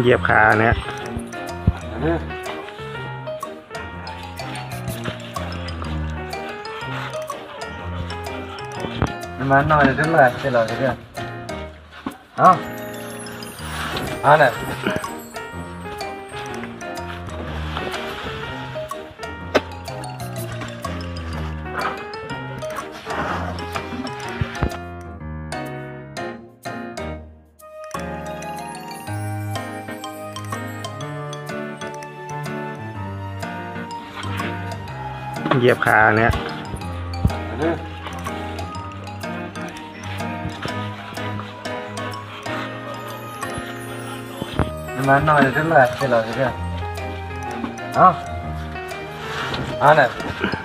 เหยียบขาเนี่ยมาหน่อยขึ้นมาเดี๋ยวเราจะเรื่องเอาเนี่ยเหยียบขาเนี่ยมาหน่อยขึ้นมาเดี๋ยวเราจะเรื่องเอาเนี่ย